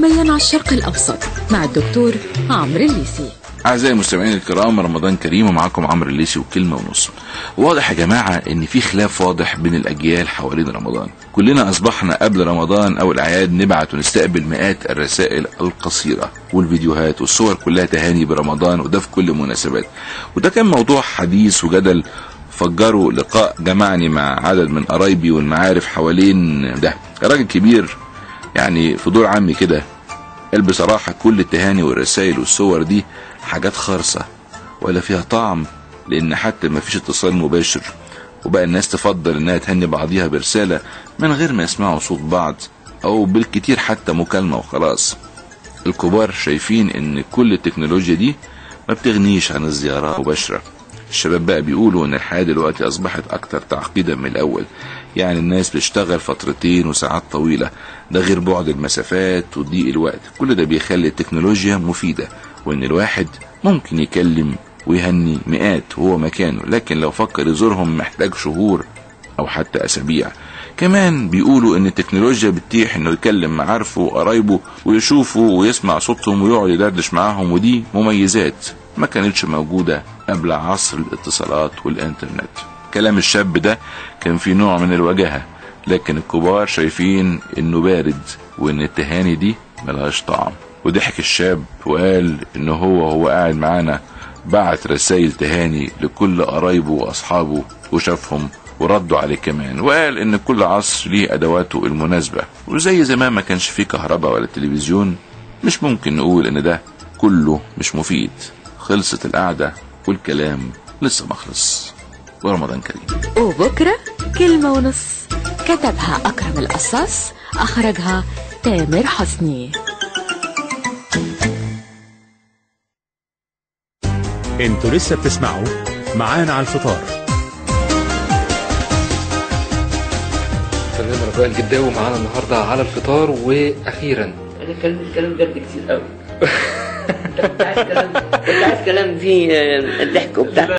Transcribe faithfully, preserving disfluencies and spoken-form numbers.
يوميا على الشرق الأوسط مع الدكتور عمرو الليثي. أعزائي المستمعين الكرام، رمضان كريم، ومعاكم عمرو الليثي وكلمة ونص. واضح يا جماعة إن في خلاف واضح بين الأجيال حوالين رمضان. كلنا أصبحنا قبل رمضان أو الأعياد نبعت ونستقبل مئات الرسائل القصيرة والفيديوهات والصور كلها تهاني برمضان، وده في كل المناسبات. وده كان موضوع حديث وجدل فجروا لقاء جمعني مع عدد من قرايبي والمعارف حوالين ده. راجل كبير يعني في دور عمي كده قال بصراحة كل التهاني والرسائل والصور دي حاجات خارصة ولا فيها طعم، لان حتى ما فيش اتصال مباشر، وبقى الناس تفضل انها تهني بعضيها برسالة من غير ما يسمعوا صوت بعض، او بالكتير حتى مكالمة وخلاص. الكبار شايفين ان كل التكنولوجيا دي ما بتغنيش عن الزيارة مباشرة. الشباب بقى بيقولوا ان الحياة دلوقتي اصبحت اكتر تعقيدا من الاول، يعني الناس بتشتغل فترتين وساعات طويلة، ده غير بعد المسافات وضيق الوقت. كل ده بيخلي التكنولوجيا مفيدة، وان الواحد ممكن يكلم ويهني مئات وهو مكانه، لكن لو فكر يزورهم محتاج شهور او حتى اسابيع. كمان بيقولوا ان التكنولوجيا بتتيح انه يكلم معارفه وقرايبه ويشوفوا ويسمع صوتهم ويقعد يدردش معاهم، ودي مميزات ما كانتش موجودة قبل عصر الاتصالات والانترنت. كلام الشاب ده كان في نوع من الوجاهة، لكن الكبار شايفين انه بارد وان التهاني دي ملهاش طعم. وضحك الشاب وقال انه هو هو قاعد معانا بعت رسائل تهاني لكل قرايبه واصحابه وشافهم وردوا عليه كمان، وقال ان كل عصر ليه ادواته المناسبة، وزي زمان ما كانش فيه كهرباء ولا تلفزيون مش ممكن نقول ان ده كله مش مفيد. خلصت القعدة والكلام لسه ما خلص، ورمضان كريم. وبكرة كلمة ونص كتبها أكرم القصاص، أخرجها تامر حسني. انتوا لسه بتسمعوا معانا على الفطار. فنان رجاء الجداوي معانا النهارده على الفطار. واخيرا انا كلام الكلام جد كتير قوي. انت عايز كلام انت عايز كلام فيه ضحك وبتاع.